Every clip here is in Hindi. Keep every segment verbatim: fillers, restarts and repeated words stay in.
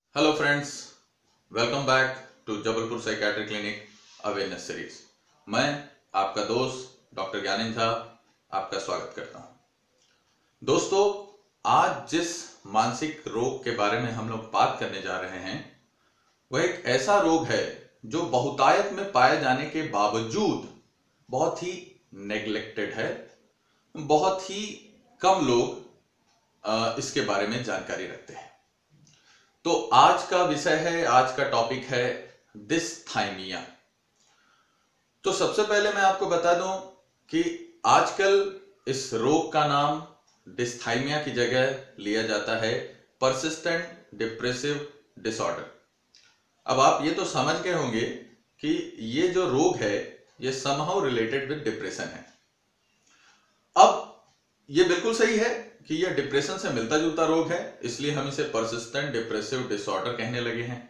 Hello friends, welcome back to Jabalpur psychiatric clinic awareness series. मैं आपका दोस्त डॉक्टर ज्ञानेंद्र झा आपका स्वागत करता हूं। दोस्तों, आज जिस मानसिक रोग के बारे में हम लोग बात करने जा रहे हैं वह एक ऐसा रोग है जो बहुतायत में पाए जाने के बावजूद बहुत ही नेग्लेक्टेड है। बहुत ही कम लोग इसके बारे में जानकारी रखते हैं। तो आज का विषय है, आज का टॉपिक है डिस्थाइमिया। तो सबसे पहले मैं आपको बता दूं कि आजकल इस रोग का नाम डिस्थाइमिया की जगह लिया जाता है परसिस्टेंट डिप्रेसिव डिसऑर्डर। अब आप ये तो समझ गए होंगे कि ये जो रोग है ये समहाउ रिलेटेड विद डिप्रेशन है। अब ये बिल्कुल सही है कि यह डिप्रेशन से मिलता जुलता रोग है, इसलिए हम इसे परसिस्टेंट डिप्रेसिव डिसऑर्डर कहने लगे हैं।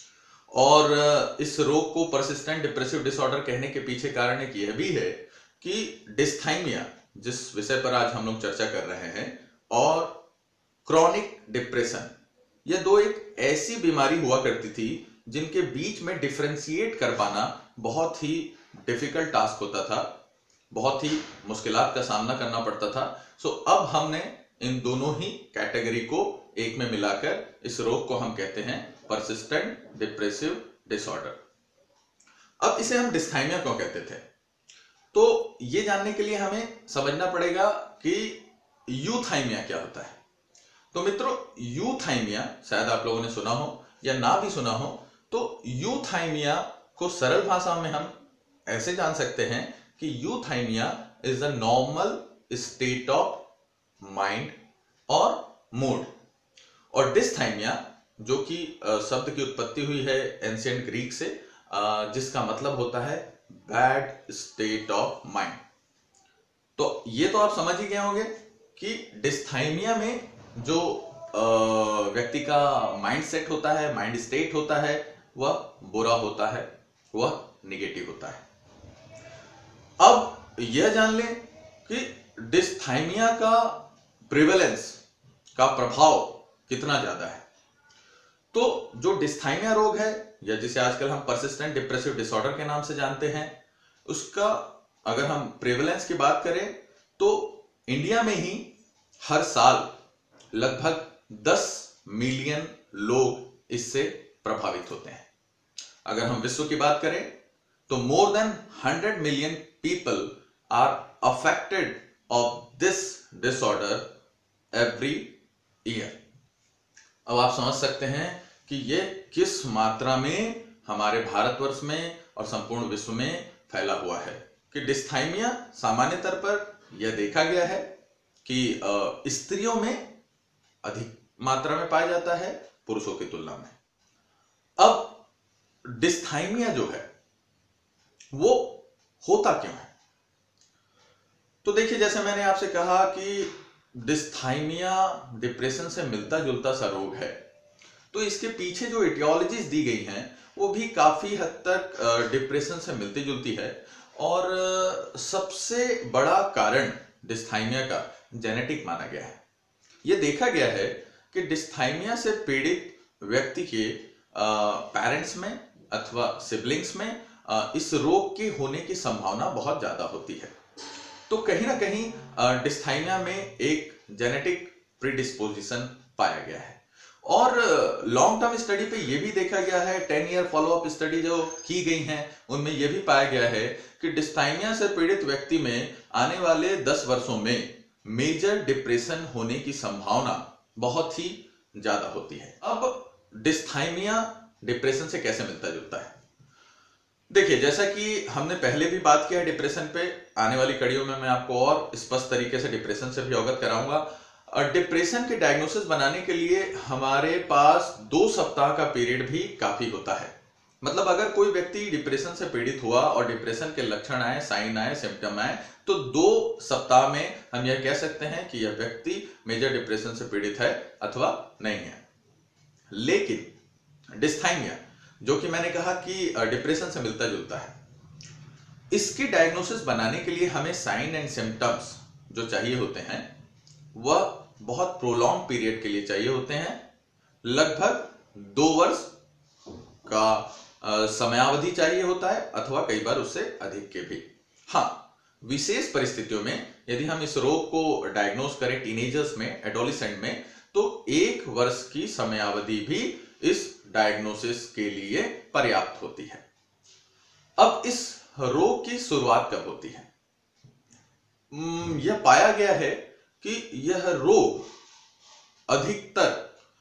और इस रोग को परसिस्टेंट डिप्रेसिव डिसऑर्डर कहने के पीछे कारण एक यह भी है कि डिस्थाइमिया, जिस विषय पर आज हम लोग चर्चा कर रहे हैं, और क्रॉनिक डिप्रेशन, ये दो एक ऐसी बीमारी हुआ करती थी जिनके बीच में डिफरेंशिएट कर पाना बहुत ही डिफिकल्ट टास्क होता था, बहुत ही मुश्किलात का सामना करना पड़ता था। सो अब हमने इन दोनों ही कैटेगरी को एक में मिलाकर इस रोग को हम कहते हैं परसिस्टेंट डिप्रेसिव डिसऑर्डर। अब इसे हम डिस्थाइमिया क्यों कहते थे, तो ये जानने के लिए हमें समझना पड़ेगा कि यूथाइमिया क्या होता है। तो मित्रों, यूथाइमिया शायद आप लोगों ने सुना हो या ना भी सुना हो। तो यूथाइमिया को सरल भाषा में हम ऐसे जान सकते हैं कि euthymia is a normal state of mind और मूड। और डिस्थाइमिया, जो कि शब्द की उत्पत्ति हुई है एंशिएंट ग्रीक से, जिसका मतलब होता है बैड स्टेट ऑफ माइंड। तो ये तो आप समझ ही गए होंगे कि डिस्थाइमिया में जो व्यक्ति का माइंड सेट होता है, माइंड स्टेट होता है, वह बुरा होता है, वह निगेटिव होता है। अब यह जान लें कि डिस्थाइमिया का प्रिवेलेंस का प्रभाव कितना ज्यादा है। तो जो डिस्थाइमिया रोग है, या जिसे आजकल हम परसिस्टेंट डिप्रेसिव डिसऑर्डर के नाम से जानते हैं, उसका अगर हम प्रिवेलेंस की बात करें तो इंडिया में ही हर साल लगभग दस मिलियन लोग इससे प्रभावित होते हैं। अगर हम विश्व की बात करें तो more than hundred million people are affected of this disorder every year. अब आप समझ सकते हैं कि ये किस मात्रा में हमारे भारतवर्ष में और संपूर्ण विश्व में फैला हुआ है। कि डिस्थाइमिया सामान्यतः पर यह देखा गया है कि स्त्रियों में अधिक मात्रा में पाया जाता है पुरुषों की तुलना में। अब डिस्थाइमिया जो है वो होता क्यों है? तो देखिए, जैसे मैंने आपसे कहा कि डिस्थाइमिया डिप्रेशन से मिलता जुलता सा रोग है, तो इसके पीछे जो एटियोलॉजीज दी गई हैं वो भी काफी हद तक डिप्रेशन से मिलती जुलती है। और सबसे बड़ा कारण डिस्थाइमिया का जेनेटिक माना गया है। यह देखा गया है कि डिस्थाइमिया से पीड़ित व्यक्ति के पेरेंट्स में अथवा सिबलिंग्स में इस रोग के होने की संभावना बहुत ज्यादा होती है। तो कहीं ना कहीं डिस्थाइमिया में एक जेनेटिक प्रीडिस्पोजिशन पाया गया है। और लॉन्ग टर्म स्टडी पे ये भी देखा गया है, टेन ईयर फॉलोअप स्टडी जो की गई हैं उनमें यह भी पाया गया है कि डिस्थाइमिया से पीड़ित व्यक्ति में आने वाले दस वर्षों में मेजर डिप्रेशन होने की संभावना बहुत ही ज्यादा होती है। अब डिस्थाइमिया डिप्रेशन से कैसे मिलता जुलता है? देखिए, जैसा कि हमने पहले भी बात किया है डिप्रेशन पे, आने वाली कड़ियों में मैं आपको और स्पष्ट तरीके से डिप्रेशन से भी अवगत कराऊंगा। और डिप्रेशन के डायग्नोसिस बनाने के लिए हमारे पास दो सप्ताह का पीरियड भी काफी होता है। मतलब अगर कोई व्यक्ति डिप्रेशन से पीड़ित हुआ और डिप्रेशन के लक्षण आए, साइन आए, सिम्टम आए, तो दो सप्ताह में हम यह कह सकते हैं कि यह व्यक्ति मेजर डिप्रेशन से पीड़ित है अथवा नहीं है। लेकिन डिस्थाइमिया, जो कि मैंने कहा कि डिप्रेशन से मिलता जुलता है, इसकी डायग्नोसिस बनाने के लिए हमें साइन एंड सिम्टम्स जो चाहिए होते हैं वह बहुत प्रोलॉन्ग पीरियड के लिए चाहिए होते हैं। लगभग दो वर्ष का समयावधि चाहिए होता है अथवा कई बार उससे अधिक के भी। हाँ, विशेष परिस्थितियों में यदि हम इस रोग को डायग्नोस करें टीनेजर्स में, एडोलिसेंट में, तो एक वर्ष की समयावधि भी इस डायग्नोसिस के लिए पर्याप्त होती है। अब इस रोग की शुरुआत कब होती है? यह पाया गया है कि यह रोग अधिकतर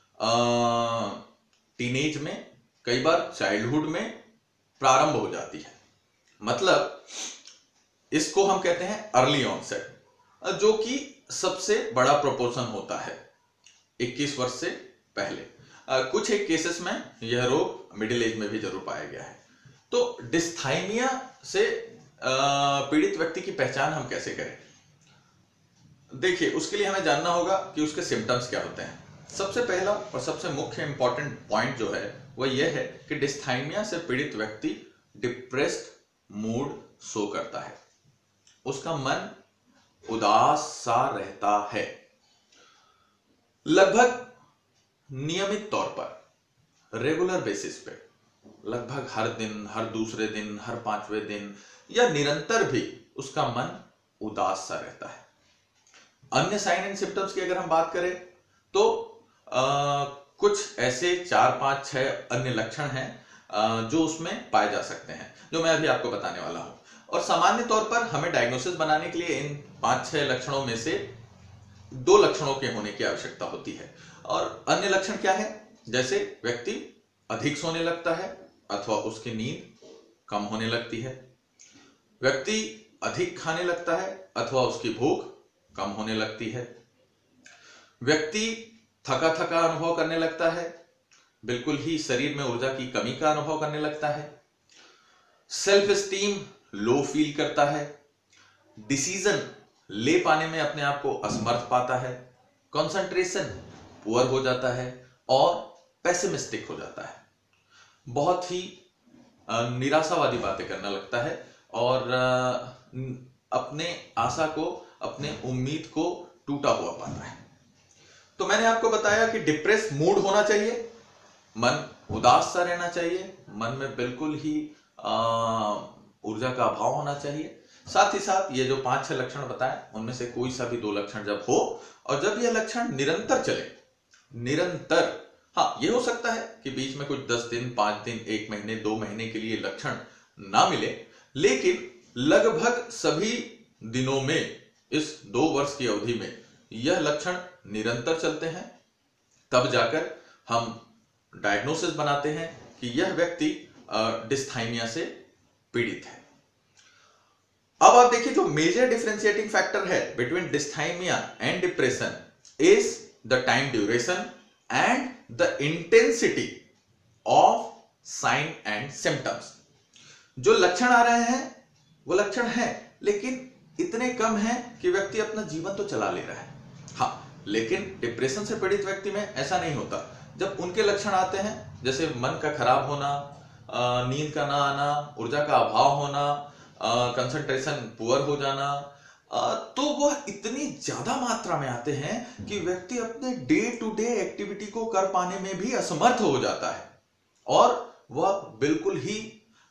टीनेज में, कई बार चाइल्डहुड में प्रारंभ हो जाती है। मतलब इसको हम कहते हैं अर्ली ऑनसेट, जो कि सबसे बड़ा प्रोपोर्शन होता है इक्कीस वर्ष से पहले। कुछ एक केसेस में यह रोग मिडिल एज में भी जरूर पाया गया है। तो डिस्थाइमिया से पीड़ित व्यक्ति की पहचान हम कैसे करें? देखिए, उसके लिए हमें जानना होगा कि उसके सिम्टम्स क्या होते हैं। सबसे पहला और सबसे मुख्य इंपॉर्टेंट पॉइंट जो है वह यह है कि डिस्थाइमिया से पीड़ित व्यक्ति डिप्रेस्ड मूड शो करता है। उसका मन उदास सा रहता है। लगभग नियमित तौर पर, रेगुलर बेसिस पे, लगभग हर दिन, हर दूसरे दिन, हर पांचवें दिन या निरंतर भी उसका मन उदास सा रहता है। अन्य साइन एंड सिम्टम्स की अगर हम बात करें तो आ, कुछ ऐसे चार पांच छह अन्य लक्षण हैं आ, जो उसमें पाए जा सकते हैं, जो मैं अभी आपको बताने वाला हूं। और सामान्य तौर पर हमें डायग्नोसिस बनाने के लिए इन पांच छह लक्षणों में से दो लक्षणों के होने की आवश्यकता होती है। और अन्य लक्षण क्या है? जैसे व्यक्ति अधिक सोने लगता है अथवा उसकी नींद कम होने लगती है, व्यक्ति अधिक खाने लगता है अथवा उसकी भूख कम होने लगती है, व्यक्ति थका थका अनुभव करने लगता है, बिल्कुल ही शरीर में ऊर्जा की कमी का अनुभव करने लगता है, सेल्फ एस्टीम लो फील करता है, डिसीजन ले पाने में अपने आप को असमर्थ पाता है, कंसंट्रेशन पुअर हो जाता है और पेसिमिस्टिक हो जाता है, बहुत ही निराशावादी बातें करने लगता है और अपने आशा को, अपने उम्मीद को टूटा हुआ पाता है। तो मैंने आपको बताया कि डिप्रेस मूड होना चाहिए, मन उदास सा रहना चाहिए, मन में बिल्कुल ही ऊर्जा का अभाव होना चाहिए। साथ ही साथ ये जो पांच छह लक्षण बताए उनमें से कोई सा भी दो लक्षण जब हो और जब ये लक्षण निरंतर चले, निरंतर, हाँ ये हो सकता है कि बीच में कुछ दस दिन, पांच दिन, एक महीने, दो महीने के लिए लक्षण ना मिले, लेकिन लगभग सभी दिनों में इस दो वर्ष की अवधि में यह लक्षण निरंतर चलते हैं, तब जाकर हम डायग्नोसिस बनाते हैं कि यह व्यक्ति डिस्थाइमिया से पीड़ित है। अब आप देखिए, जो मेजर डिफरेंशिएटिंग फैक्टर है between dysthymia and depression is the time duration and the intensity of sign and symptoms. जो लक्षण आ रहे हैं वो लक्षण है, लेकिन इतने कम हैं कि व्यक्ति अपना जीवन तो चला ले रहा है। हाँ, लेकिन डिप्रेशन से पीड़ित व्यक्ति में ऐसा नहीं होता। जब उनके लक्षण आते हैं, जैसे मन का खराब होना, नींद का ना आना, ऊर्जा का अभाव होना, कंसंट्रेशन पुअर हो जाना, तो वह इतनी ज्यादा मात्रा में आते हैं कि व्यक्ति अपने डे टू डे एक्टिविटी को कर पाने में भी असमर्थ हो जाता है और वह बिल्कुल ही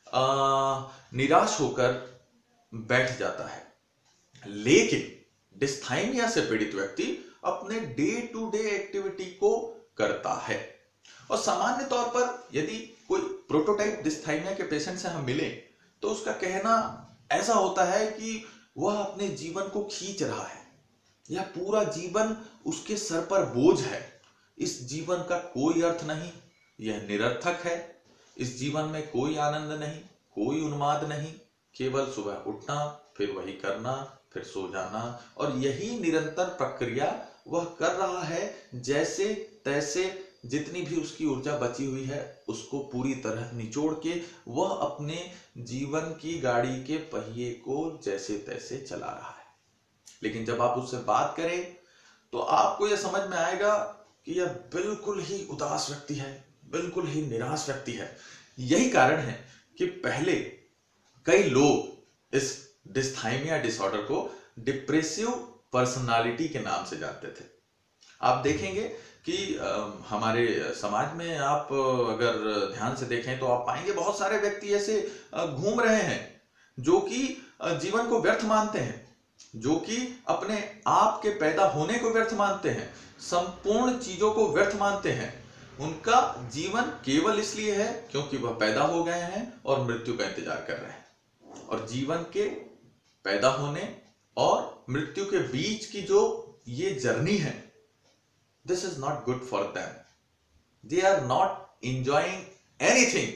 निराश होकर बैठ जाता है। लेकिन डिस्थाइमिया से पीड़ित व्यक्ति अपने डे टू डे एक्टिविटी को करता है। और सामान्य तौर पर यदि कोई प्रोटोटाइप डिस्थाइमिया के पेशेंट से हम मिले तो उसका कहना ऐसा होता है कि वह अपने जीवन को खींच रहा है, यह पूरा जीवन उसके सर पर बोझ है, इस जीवन का कोई अर्थ नहीं, यह निरर्थक है, इस जीवन में कोई आनंद नहीं, कोई उन्माद नहीं, केवल सुबह उठना, फिर वही करना, फिर सो जाना, और यही निरंतर प्रक्रिया वह कर रहा है। जैसे तैसे जितनी भी उसकी ऊर्जा बची हुई है उसको पूरी तरह निचोड़ के वह अपने जीवन की गाड़ी के पहिए को जैसे तैसे चला रहा है। लेकिन जब आप उससे बात करें तो आपको यह समझ में आएगा कि यह बिल्कुल ही उदास व्यक्ति है, बिल्कुल ही निराश व्यक्ति है। यही कारण है कि पहले कई लोग इस डिस्थाइमिया डिसऑर्डर को डिप्रेसिव पर्सनालिटी के नाम से जानते थे। आप देखेंगे कि आ, हमारे समाज में आप अगर ध्यान से देखें तो आप पाएंगे बहुत सारे व्यक्ति ऐसे घूम रहे हैं जो कि जीवन को व्यर्थ मानते हैं, जो कि अपने आप के पैदा होने को व्यर्थ मानते हैं, संपूर्ण चीजों को व्यर्थ मानते हैं। उनका जीवन केवल इसलिए है क्योंकि वह पैदा हो गए हैं और मृत्यु का इंतजार कर रहे हैं। और जीवन के पैदा होने और मृत्यु के बीच की जो ये जर्नी है, this is not good for them. They are not enjoying anything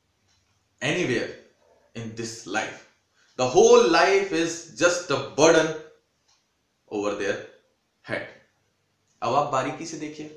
anywhere in this life. The whole life is just a burden over their head. अब आप बारीकी से देखिए,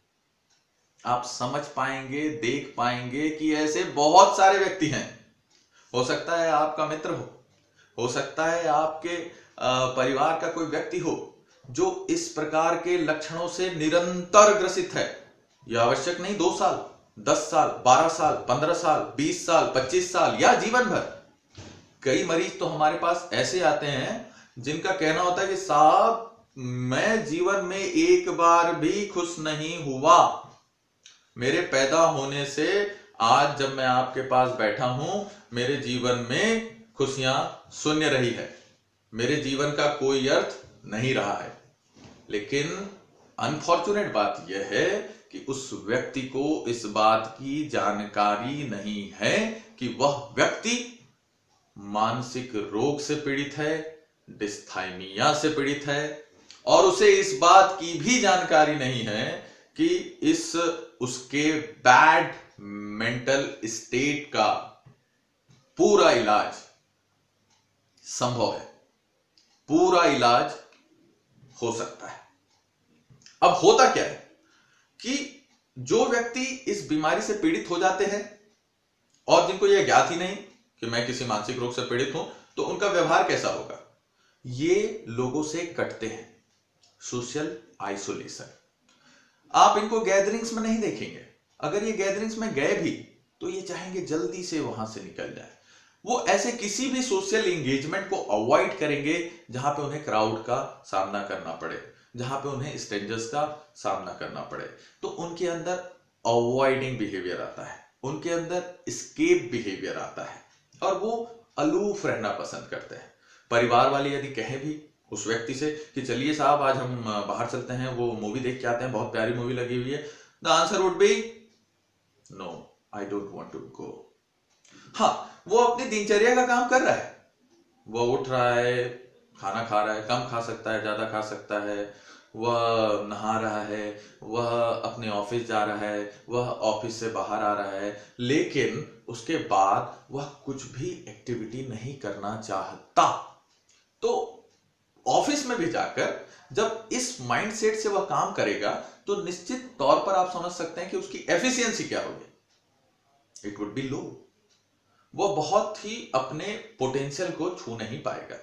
आप समझ पाएंगे, देख पाएंगे कि ऐसे बहुत सारे व्यक्ति हैं। हो सकता है आपका मित्र हो, हो सकता है आपके परिवार का कोई व्यक्ति हो जो इस प्रकार के लक्षणों से निरंतर ग्रसित है। यह आवश्यक नहीं दो साल, दस साल, बारह साल, पंद्रह साल, बीस साल, पच्चीस साल या जीवन भर। कई मरीज तो हमारे पास ऐसे आते हैं जिनका कहना होता है कि साहब मैं जीवन में एक बार भी खुश नहीं हुआ। मेरे पैदा होने से आज जब मैं आपके पास बैठा हूं, मेरे जीवन में खुशियां शून्य रही है, मेरे जीवन का कोई अर्थ नहीं रहा है। लेकिन अनफॉर्चुनेट बात यह है कि उस व्यक्ति को इस बात की जानकारी नहीं है कि वह व्यक्ति मानसिक रोग से पीड़ित है, डिस्थाइमिया से पीड़ित है, और उसे इस बात की भी जानकारी नहीं है कि इस उसके बैड मेंटल स्टेट का पूरा इलाज संभव है, पूरा इलाज हो सकता है। अब होता क्या है कि जो व्यक्ति इस बीमारी से पीड़ित हो जाते हैं और जिनको यह ज्ञात ही नहीं कि मैं किसी मानसिक रोग से पीड़ित हूं, तो उनका व्यवहार कैसा होगा? ये लोगों से कटते हैं, सोशल आइसोलेशन। आप इनको गैदरिंग्स में नहीं देखेंगे। अगर ये गैदरिंग्स में गए भी तो ये चाहेंगे जल्दी से वहां से निकल जाए। वो ऐसे किसी भी सोशल एंगेजमेंट को अवॉइड करेंगे जहां पे उन्हें क्राउड का सामना करना पड़े, जहां पे उन्हें स्ट्रेंजर्स का सामना करना पड़े। तो उनके अंदर अवॉइडिंग बिहेवियर आता है, उनके अंदर एस्केप बिहेवियर आता है और वो अलूफ रहना पसंद करते हैं। परिवार वाले यदि कहें भी उस व्यक्ति से कि चलिए साहब आज हम बाहर चलते हैं, वो मूवी देख के आते हैं, बहुत प्यारी मूवी लगी हुई है, the answer would be no, I don't want to go. हाँ, वो अपनी दिनचर्या का काम कर रहा है, वो उठ रहा है, खाना खा रहा है, कम खा सकता है, ज्यादा खा सकता है, वह नहा रहा है, वह अपने ऑफिस जा रहा है, वह ऑफिस से बाहर आ रहा है, लेकिन उसके बाद वह कुछ भी एक्टिविटी नहीं करना चाहता। तो ऑफिस में भी जाकर जब इस माइंडसेट से वह काम करेगा तो निश्चित तौर पर आप समझ सकते हैं कि उसकी एफिशिएंसी क्या होगी, इट वुड बी लो। वह बहुत ही अपने पोटेंशियल को छू नहीं पाएगा।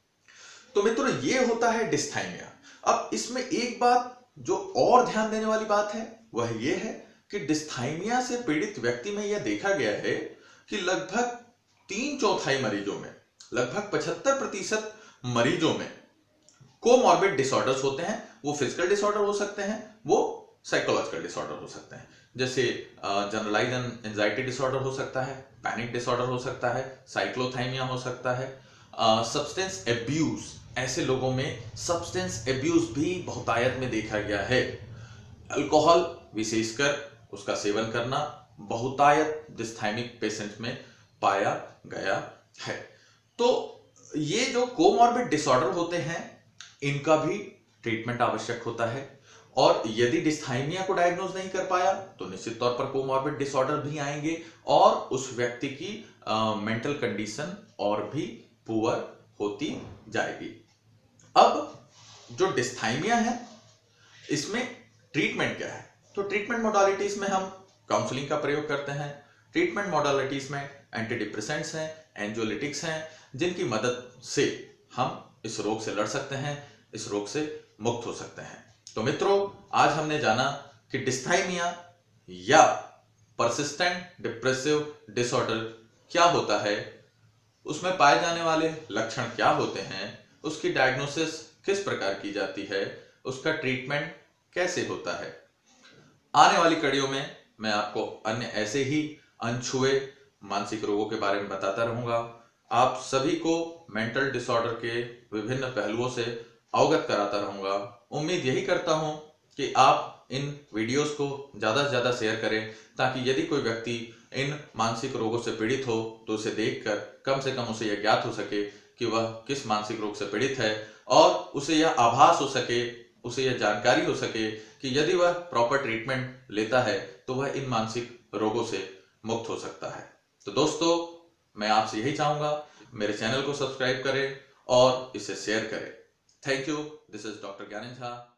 तो मित्रों, ये होता है डिस्थाइमिया। अब इसमें एक बात जो और ध्यान देने वाली बात है वह यह है कि डिस्थाइमिया से पीड़ित व्यक्ति में यह देखा गया है कि लगभग तीन चौथाई मरीजों में, लगभग पचहत्तर प्रतिशत मरीजों में कोमॉर्बिड डिसऑर्डर्स होते हैं। वो फिजिकल डिसऑर्डर हो सकते हैं, वो साइकोलॉजिकल डिसऑर्डर हो सकते हैं, जैसे जनरलाइज्ड एंजाइटी डिसऑर्डर हो सकता है, पैनिक डिसऑर्डर हो सकता है, साइक्लोथाइमिया हो सकता है, सब्सटेंस एब्यूज। ऐसे लोगों में सब्सटेंस एब्यूज भी बहुतायत में देखा गया है। अल्कोहल विशेषकर उसका सेवन करना बहुतायत डिस्थाइमिक पेशेंट में पाया गया है। तो ये जो कोमॉर्बिड डिसऑर्डर होते हैं इनका भी ट्रीटमेंट आवश्यक होता है, और यदि डिस्थाइमिया को डायग्नोज नहीं कर पाया तो निश्चित तौर पर कोमॉर्बिड डिसऑर्डर भी आएंगे और उस व्यक्ति की मेंटल कंडीशन और भी पुअर होती जाएगी। अब जो डिस्थाइमिया है इसमें ट्रीटमेंट क्या है? तो ट्रीटमेंट मोडालिटीज में हम काउंसलिंग का प्रयोग करते हैं। ट्रीटमेंट मोडालिटीज में एंटी डिप्रेसेंट्स हैं, एंजियोलिटिक्स हैं, जिनकी मदद से हम इस रोग से लड़ सकते हैं, इस रोग से मुक्त हो सकते हैं। तो मित्रों, आज हमने जाना कि डिस्थाइमिया या परसिस्टेंट डिप्रेसिव डिसऑर्डर क्या होता है, उसमें पाए जाने वाले लक्षण क्या होते हैं, उसकी डायग्नोसिस किस प्रकार की जाती है, उसका ट्रीटमेंट कैसे होता है। आने वाली कड़ियों में मैं आपको अन्य ऐसे ही अनछुए मानसिक रोगों के बारे में बताता रहूंगा। आप सभी को मेंटल डिसऑर्डर के विभिन्न पहलुओं से अवगत कराता रहूंगा। उम्मीद यही करता हूं कि आप इन वीडियोस को ज़्यादा से ज़्यादा शेयर करें, ताकि यदि कोई व्यक्ति इन मानसिक रोगों से पीड़ित हो तो उसे देखकर कम से कम उसे यह ज्ञात हो सके कि वह किस मानसिक रोग से पीड़ित है, और उसे यह आभास हो सके, उसे यह जानकारी हो सके कि यदि वह प्रॉपर ट्रीटमेंट लेता है तो वह इन मानसिक रोगों से मुक्त हो सकता है। तो दोस्तों, मैं आपसे यही चाहूंगा, मेरे चैनल को सब्सक्राइब करें और इसे शेयर करें। Thank you. This is doctor Gyanendra Jha.